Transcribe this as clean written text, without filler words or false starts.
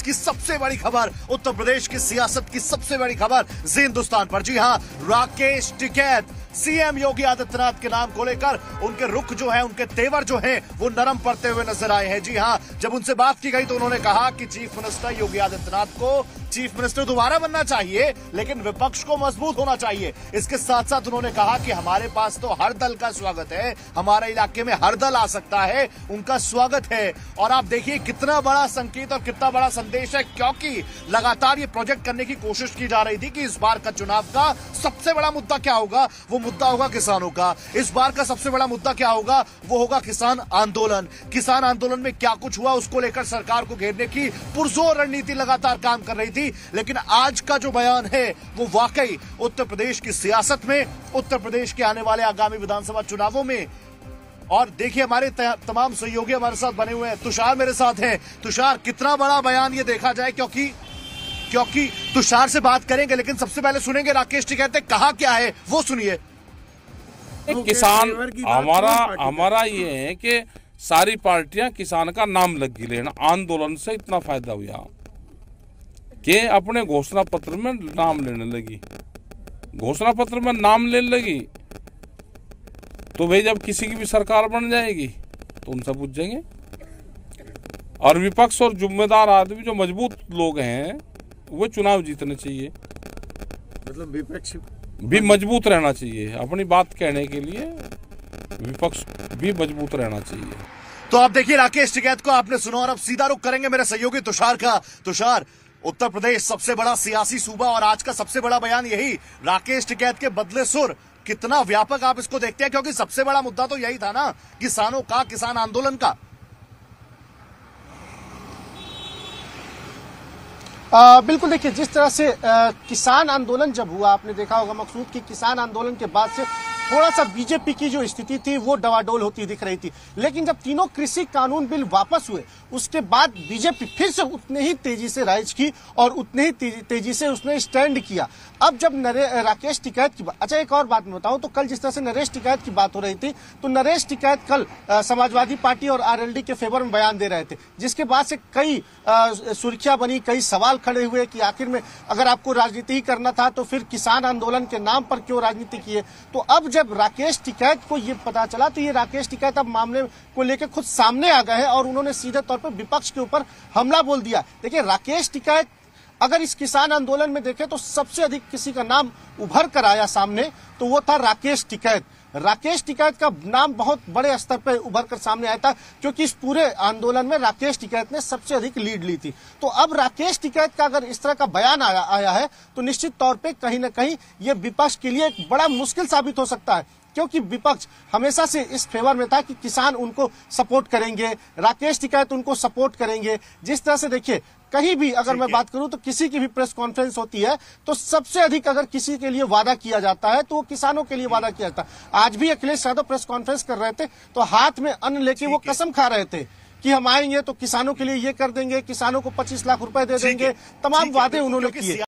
आज की सबसे बड़ी खबर, उत्तर प्रदेश की सियासत की सबसे बड़ी खबर जी हिंदुस्तान पर। जी हां, राकेश टिकैत सीएम योगी आदित्यनाथ के नाम को लेकर उनके रुख जो है, उनके तेवर जो हैं, वो नरम पड़ते हुए नजर आए हैं। जी हां, जब उनसे बात की गई तो उन्होंने कहा कि चीफ मिनिस्टर योगी आदित्यनाथ को चीफ मिनिस्टर दोबारा बनना चाहिए, लेकिन विपक्ष को मजबूत होना चाहिए। इसके साथ साथ उन्होंने कहा कि हमारे पास तो हर दल का स्वागत है, हमारे इलाके में हर दल आ सकता है, उनका स्वागत है। और आप देखिए कितना बड़ा संकेत और कितना बड़ा संदेश है, क्योंकि लगातार ये प्रोजेक्ट करने की कोशिश की जा रही थी कि इस बार का चुनाव का सबसे बड़ा मुद्दा क्या होगा, वो मुद्दा होगा किसानों का। इस बार का सबसे बड़ा मुद्दा क्या होगा, वो होगा किसान आंदोलन। किसान आंदोलन में क्या कुछ हुआ, उसको लेकर सरकार को घेरने की पुरजोर रणनीति लगातार काम कर रही थी। लेकिन आज का जो बयान है वो वाकई उत्तर प्रदेश की सियासत में, उत्तर प्रदेश के आने वाले आगामी विधानसभा चुनावों में। और देखिए हमारे तमाम सहयोगी हमारे साथ बने हुए हैं। तुषार मेरे साथ हैं। तुषार, कितना बड़ा बयान ये देखा जाए, क्योंकि तुषार से बात करेंगे, लेकिन सबसे पहले सुनेंगे राकेश टिकैत ने कहा क्या है, वो सुनिए। किसान हमारा ये है कि सारी पार्टियां किसान का नाम लगी लेना। आंदोलन से इतना फायदा हुआ कि अपने घोषणा पत्र में नाम लेने लगी, घोषणा पत्र में नाम लेने लगी, तो भाई जब किसी की भी सरकार बन जाएगी तो उनसे पूछेंगे। और विपक्ष और जिम्मेदार आदमी जो मजबूत लोग हैं वो चुनाव जीतने चाहिए, मतलब विपक्ष भी मजबूत रहना चाहिए। अपनी बात कहने के लिए विपक्ष भी मजबूत रहना चाहिए। तो आप देखिए राकेश टिकैत को आपने सुना, और अब सीधा रुख करेंगे मेरे सहयोगी तुषार का। तुषार, उत्तर प्रदेश सबसे बड़ा सियासी सूबा और आज का सबसे बड़ा बयान यही, राकेश टिकैत के बदले सुर, कितना व्यापक आप इसको देखते हैं, क्योंकि सबसे बड़ा मुद्दा तो यही था ना, किसानों का, किसान आंदोलन का। बिल्कुल, देखिए जिस तरह से किसान आंदोलन जब हुआ, आपने देखा होगा मकसूद की किसान आंदोलन के बाद से थोड़ा सा बीजेपी की जो स्थिति थी वो डवाडोल होती दिख रही थी। लेकिन जब तीनों कृषि कानून बिल वापस हुए उसके बाद बीजेपी फिर से उतने ही तेजी से राइज की और उतने ही तेजी से उसने स्टैंड किया। अब जब राकेश टिकैत की बात, अच्छा एक और बात मैं बताऊं तो कल जिस तरह से नरेश टिकैत की बात हो रही थी, तो नरेश टिकैत कल समाजवादी पार्टी और आरएलडी के फेवर में बयान दे रहे थे, जिसके बाद से कई सुर्खियां बनी, कई सवाल खड़े हुए कि आखिर में अगर आपको राजनीति ही करना था तो फिर किसान आंदोलन के नाम पर क्यों राजनीति किए। तो अब जब राकेश टिकैत को ये पता चला तो ये राकेश टिकैत अब मामले को लेकर खुद सामने आ गए हैं और उन्होंने सीधे तौर पर विपक्ष के ऊपर हमला बोल दिया। देखिए राकेश टिकैत अगर इस किसान आंदोलन में देखें तो सबसे अधिक किसी का नाम उभर कर आया सामने तो वो था राकेश टिकैत। राकेश टिकैत का नाम बहुत बड़े स्तर पर उभर कर सामने आया था, क्योंकि इस पूरे आंदोलन में राकेश टिकैत ने सबसे अधिक लीड ली थी। तो अब राकेश टिकैत का अगर इस तरह का बयान आया है तो निश्चित तौर पे कहीं ना कहीं ये विपक्ष के लिए एक बड़ा मुश्किल साबित हो सकता है, क्योंकि विपक्ष हमेशा से इस फेवर में था कि किसान उनको सपोर्ट करेंगे, राकेश टिकैत उनको सपोर्ट करेंगे। जिस तरह से देखिए कहीं भी अगर मैं बात करूं तो किसी की भी प्रेस कॉन्फ्रेंस होती है तो सबसे अधिक अगर किसी के लिए वादा किया जाता है तो वो किसानों के लिए वादा किया जाता है। आज भी अखिलेश यादव प्रेस कॉन्फ्रेंस कर रहे थे तो हाथ में अन्न लेके वो कसम खा रहे थे कि हम आएंगे तो किसानों के लिए ये कर देंगे, किसानों को 25 लाख रुपए दे देंगे, तमाम वादे उन्होंने किए।